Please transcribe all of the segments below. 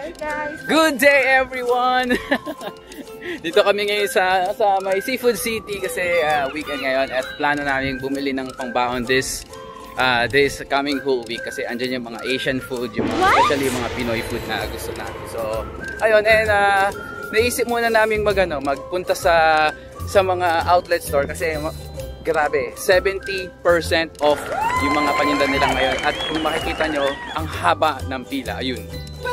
Hey guys! Good day everyone! Dito kami ngayon sa may Seafood City kasi weekend ngayon at plano namin bumili ng pangbaon this coming whole week kasi andyan yung mga Asian food, yung mga, especially yung mga Pinoy food na gusto natin. So, ayun, and naisip muna namin magpunta sa mga outlet store kasi grabe, 70% off yung mga paninda nila ngayon at kung makikita nyo, ang haba ng pila, ayun.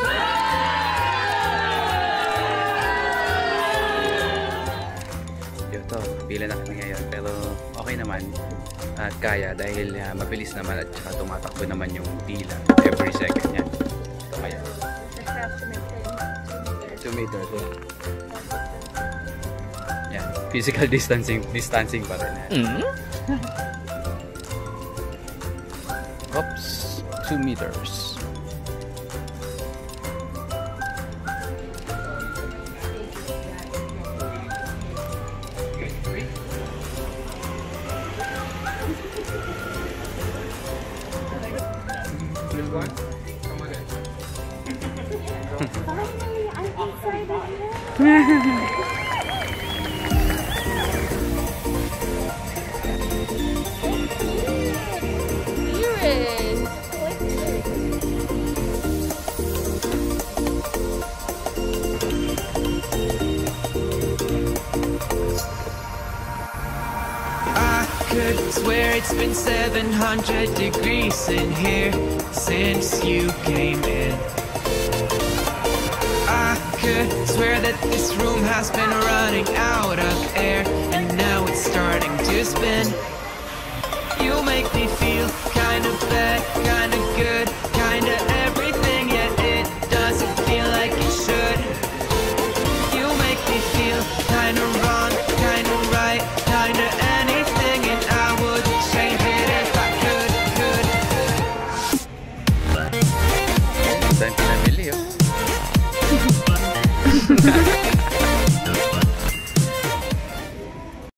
Ito, pila na kami ngayon pero okay naman at kaya dahil mabilis naman at saka tumatakbo naman yung pila every second yan. Ito kaya 2 meters. Yan, physical distancing pa rin yan. Oops, 2 meters. Finally, I'm excited. Could swear it's been 700 degrees in here since you came in. I could swear that this room has been running out of air and now it's starting to spin. You make me feel kind of bad, kind of good, kind of everything, yet it doesn't feel like it should. You make me feel kind of wrong, kind of right, kind of anything, and I would change it if I could. Saan pinamili, oh?